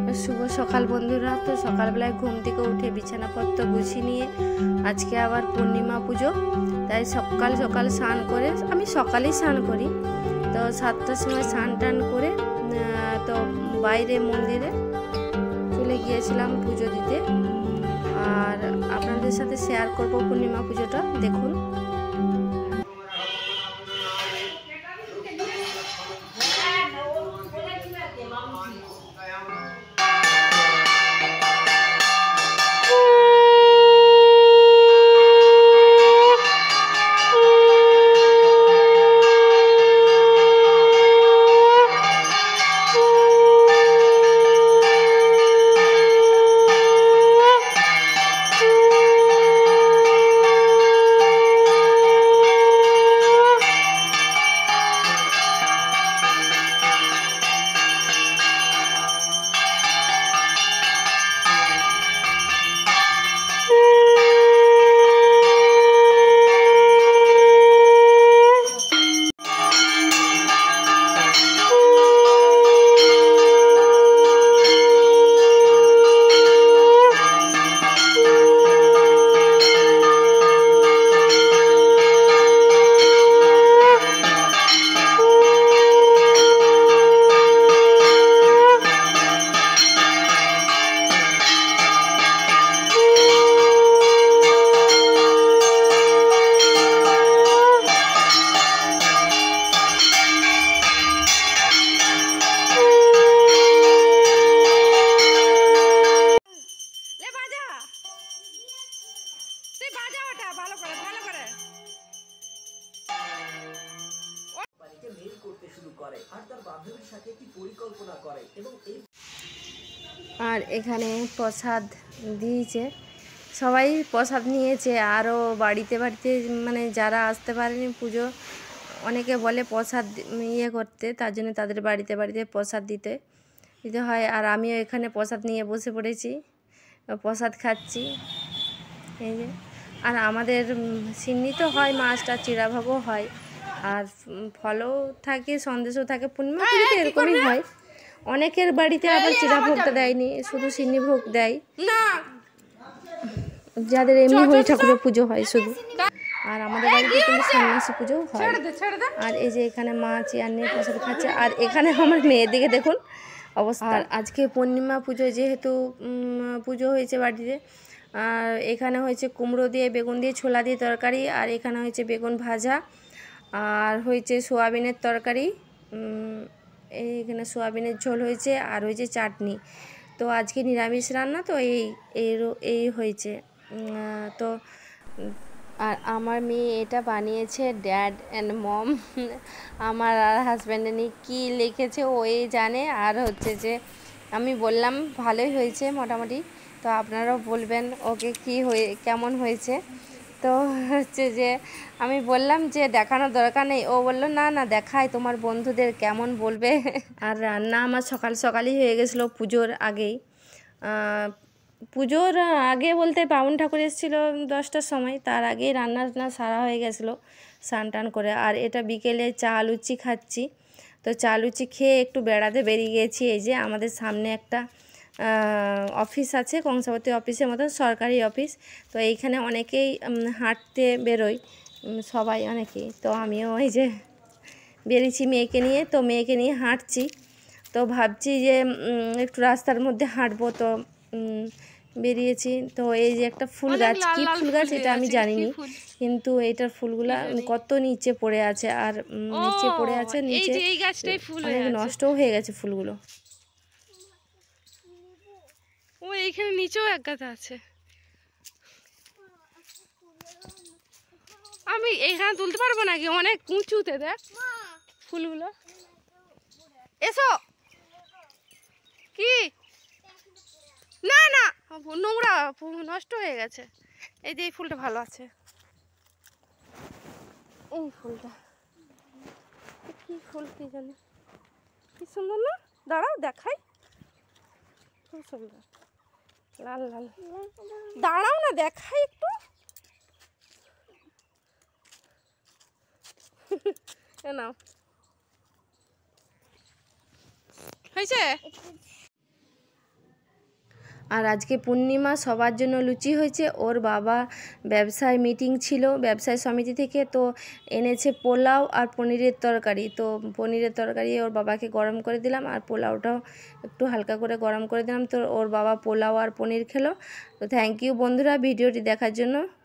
শুভ সকাল বন্ধুরা। তো সকালবেলায় ঘুম থেকে উঠে বিছানাপত্র গুছিয়ে নিয়ে আজকে আবার পূর্ণিমা পুজো, তাই সকাল সকাল স্নান করে, আমি সকালেই স্নান করি, তো 7টার সময় স্নান টান করে তো বাইরে মন্দিরে চলে গিয়েছিলাম পুজো দিতে। আর আপনাদের সাথে শেয়ার করব পূর্ণিমা পুজোটা, দেখুন। আর এখানে প্রসাদ দিয়েছে, সবাই প্রসাদ নিয়েছে। আরও বাড়িতে বাড়িতে মানে যারা আসতে পারেনি পুজো, অনেকে বলে প্রসাদ করতে, তার জন্য তাদের বাড়িতে বাড়িতে প্রসাদ দিতে হয়। আর আমিও এখানে প্রসাদ নিয়ে বসে পড়েছি, প্রসাদ খাচ্ছি, এই যে। আর আমাদের সিন্নি তো হয়, মাছটা চিড়াভাগও হয়, আর ফলও থাকে, সন্দেশও থাকে। পূর্ণিমা পুজোতে এরকমই হয়। অনেকের বাড়িতে আবার চিড়া ভোগটা দেয়নি, শুধু সিন্নি ভোগ দেয়, যাদের এমনি হরি ঠাকুরের পুজো হয় শুধু। আর আমাদের বাড়িতে কিন্তু সন্ন্যাসী পুজো হয়। আর এই যে এখানে মা চেয়ার নিয়ে প্রসাদ খাচ্ছে। আর এখানে আমার মেয়ের দিকে দেখুন অবস্থা। আর আজকে পূর্ণিমা পুজো যেহেতু পুজো হয়েছে বাড়িতে, আর এখানে হয়েছে কুমড়ো দিয়ে, বেগুন দিয়ে, ছোলা দিয়ে তরকারি। আর এখানে হয়েছে বেগুন ভাজা, আর হয়েছে সোয়াবিনের তরকারি, এইখানে সোয়াবিনের ঝোল হয়েছে, আর হয়েছে চাটনি। তো আজকে নিরামিষ রান্না, তো এই হয়েছে। তো আর আমার মেয়ে এটা বানিয়েছে ড্যাড অ্যান্ড মম, আমার আর হাজব্যান্ডে নিয়ে কী লিখেছে ওই জানে। আর হচ্ছে যে আমি বললাম ভালোই হয়েছে মোটামুটি, তো আপনারাও বলবেন ওকে কেমন হয়েছে। তো হচ্ছে যে আমি বললাম যে দেখানোর দরকার নেই, ও বললো না না দেখাই, তোমার বন্ধুদের কেমন বলবে। আর রান্না আমার সকাল সকালই হয়ে গেছিলো, পুজোর আগেই। পুজোর আগে বলতে বামুন ঠাকুর এসেছিলো 10টার সময়, তার আগেই রান্না সারা হয়ে গেছিলো স্নান টান করে। আর এটা বিকেলে চা লুচি খাচ্ছি, তো চা লুচি খেয়ে একটু বেড়াতে বেরিয়ে গেছি। এই যে আমাদের সামনে একটা অফিস আছে, কংসাবতী অফিসের মতো সরকারি অফিস, তো এইখানে অনেকেই হাঁটতে বেরোয়, সবাই অনেকেই। তো আমিও এই যে বেরিয়েছি মেয়েকে নিয়ে, তো মেয়েকে নিয়ে হাঁটছি। তো ভাবছি যে একটু রাস্তার মধ্যে হাঁটবো, তো বেরিয়েছি। তো এই যে একটা ফুল গাছ, কি ফুল গাছ এটা আমি জানিনি, কিন্তু এইটার ফুলগুলা কত নিচে পড়ে আছে, আর নিচে পড়ে আছে, নিচে অনেক নষ্টও হয়ে গেছে ফুলগুলো। ও এইখানে নিচেও এক গাছ আছে, আমি এইখানে তুলতে পারবো নাকি, অনেক উঁচুতে দেখ ফুলগুলো। এসো, কি না না নোংরা, নষ্ট হয়ে গেছে। এই যে এই ফুলটা ভালো আছে, এই ফুলটা কি ফুল কি জানি, কি সুন্দর না, দাঁড়াও দেখাই, খুব সুন্দর লাল লাল। দাঁড়াও না দেখাই একটু, নাও হয়েছে। আর আজকে পূর্ণিমা, সবার জন্য লুচি হয়েছে। ওর বাবা ব্যবসায় মিটিং ছিল ব্যবসায় সমিতি থেকে, তো এনেছে পোলাও আর পনিরের তরকারি। তো পনিরের তরকারি ওর বাবাকে গরম করে দিলাম, আর পোলাওটাও একটু হালকা করে গরম করে দিলাম। তো ওর বাবা পোলাও আর পনির খেলো। তো থ্যাংক ইউ বন্ধুরা ভিডিওটি দেখার জন্য।